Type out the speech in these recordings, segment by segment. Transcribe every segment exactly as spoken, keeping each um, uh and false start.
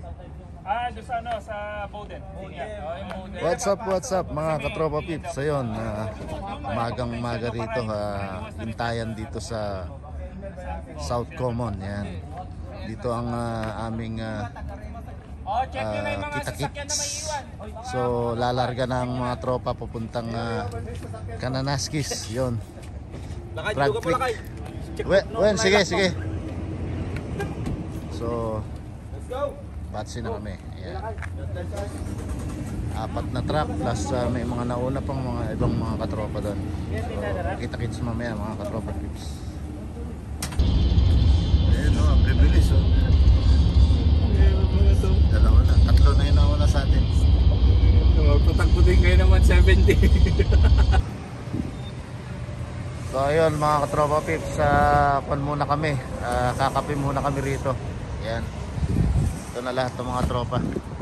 Ah, doon sa ano, sa Bowden. What's up, what's up mga katropa pips. Ayun, uh, magang maga rito, uh, intayan dito sa South Common. Yan. Dito ang uh, aming uh, uh, kita-kits. So lalarga na ang mga tropa papuntang uh, Kananaskis. Yun. Drag Creek. Wen, sige, sige. So batsi na kami. Ayan. Apat na truck plus uh, may mga nauna pang mga ibang mga katropa doon. So kita-kits mamaya mga katropa pips. Ayan o, ang bibilis o. Dalawa na, tatlo na yung nauna sa atin. Magpatakbo din kayo ng one seventy. So ayun mga katropa pips, uh, pan muna kami, uh, kakape muna kami rito. Ayan. Ito na lahat ng mga tropa.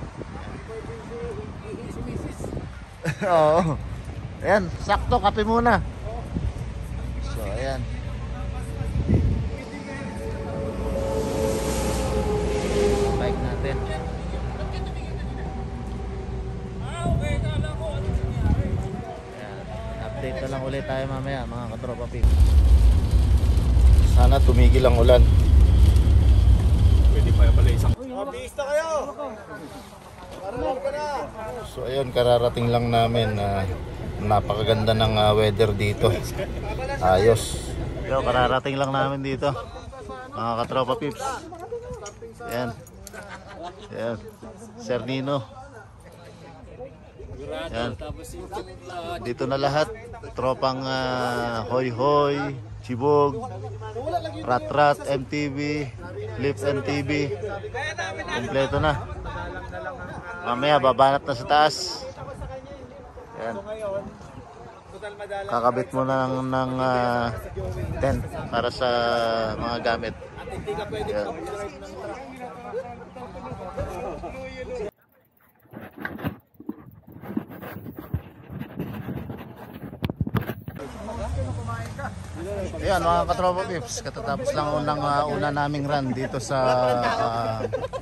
Oo. Ayan, sakto, kape muna. So ayan. Bike natin. Update na lang ulit tayo mamaya mga katropa pip. Sana tumigil ang ulan. Pwede pa pala isang. Mabista kayo! So ayun, kararating lang namin. uh, Napakaganda ng uh, weather dito. Ayos. Yo, kararating lang namin dito mga katropa pips. Ayan. Ayan, Sir Nino. Ayan. Dito na lahat. Tropang uh, Hoy Hoy, Chibog, Rat Rat, M T V, Lips N T V. Kompleto na. Mamaya babanat na sa taas. Ayan. Kakabit mo na ng, ng uh, tent para sa mga gamit. Ayan. Ayan mga katropa pips, katatapos lang unang uh, una naming run dito sa uh,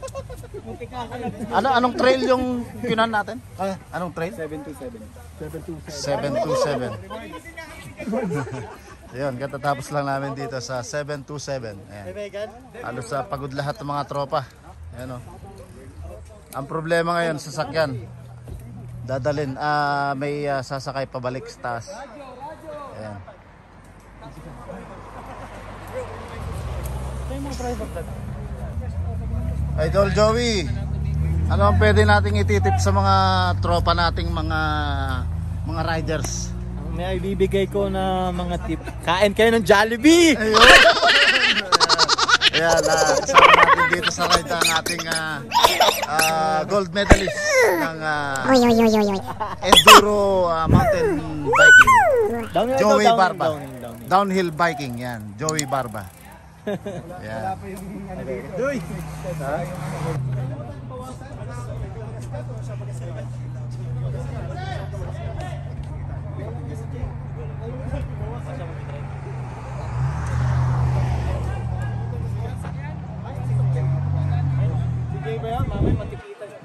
ano anong trail yung kinan natin? Ah, anong trail? seven two seven. seven two seven. Ayan, katatapos lang namin dito sa seven two seven. Ayan. Halos sa pagod lahat ng mga tropa. Ayan o. Ang problema ngayon sa sakyan, dadalhin, uh, may uh, sasakay pabalik sa taas. Ayan. Idol Joey, ano ang pwede nating ititip sa mga tropa nating mga mga riders? May ibibigay ko na mga tip. Kain kayo ng Jollibee! Ayun! Ayan, uh, kasama natin dito sa ride ang ating uh, uh, gold medalist ng uh, enduro uh, mountain biking. Downhill, Joey down, Barba. down, down, down. Downhill biking, yan. Joey Barba. Yan. Doy! Sige ba yan? Mamay matikita siya.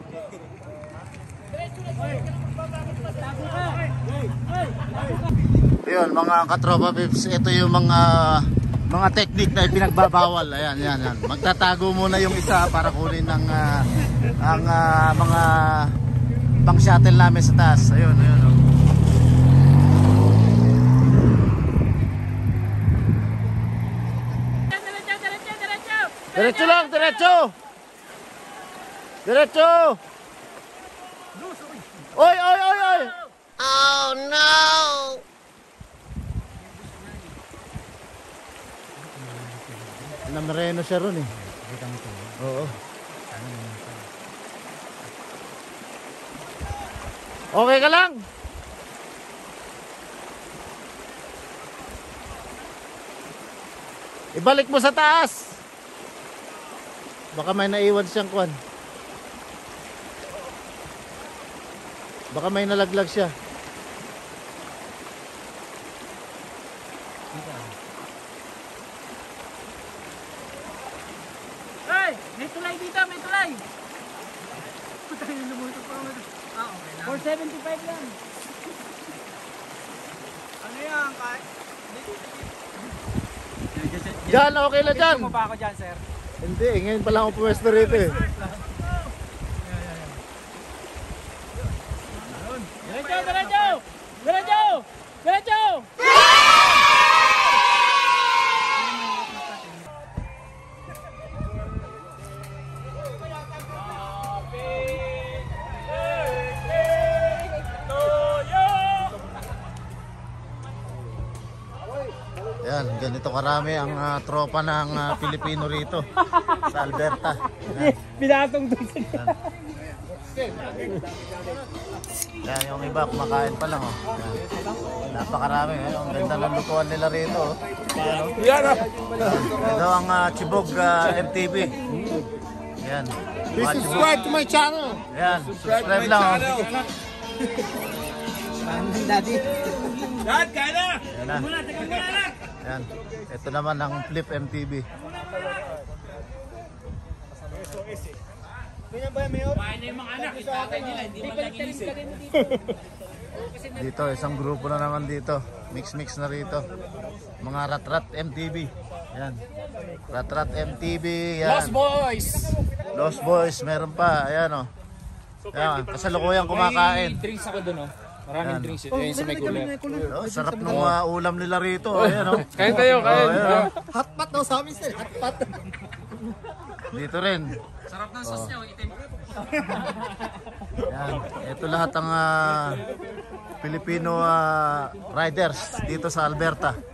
Ayun mga katropa pips, ito yung mga mga technique na ipinagbabawal. Ayan, yan, yan. Magtatago muna yung isa para kunin ng uh, ang uh, mga pang shuttle namin sa taas. Ayun, ayun. Oh. Diretso lang, diretso. Diretso. Oy, oy, oy, oy. Oh no! Namareno siya ron eh. Oo. Okay ka lang? Ibalik mo sa taas. Baka may naiwan siyang kwan. Baka may nalaglag siya. Hey! May tulay dito! May tulay! four seventy-five lang. Ano yan? Diyan, okay na dyan. Mo pa ako dyan, sir. Hindi, ngayon pa lang ako pwesto rito eh. Diretso, diretso! Diretso! Diretso! Yan, ganito karami ang ah, tropa ng ah, Pilipino rito sa Alberta. Pinatong doon sa Yan, yung iba kumakain pa lang oh. Yan. Napakarami eh. Ang ganda ng lutuan nila rito oh. Yan ah! Ito ang ah, Chibog ah, M T V. Yan. Please Mga subscribe to my channel. Chibog. Yan, subscribe lang oh. Daddy. Dad, kaya na! Yan na. Yan. Ito naman ang Flip M T V. Dito, isang grupo na naman dito. Mix-mix na rito. Mga Rat-Rat M T V. Yan. Rat-Rat M T V. Yan. Lost Boys! Lost Boys. Meron pa. Ayan o. Yan. Kasalukuyang kumakain. Drinks ako dun oh. Maraming Yan. drinks ito. Yan sa may cooler. Oh, sarap ng uh, ulam nila rito. Ayan o. Kain tayo, kain. Oh, ayan, oh. Hotpot daw sa amin sir. Hotpot. Dito rin. Sarap ng sauce niya, itim. Yan. Ito lahat ang ah, Filipino ah, riders dito sa Alberta.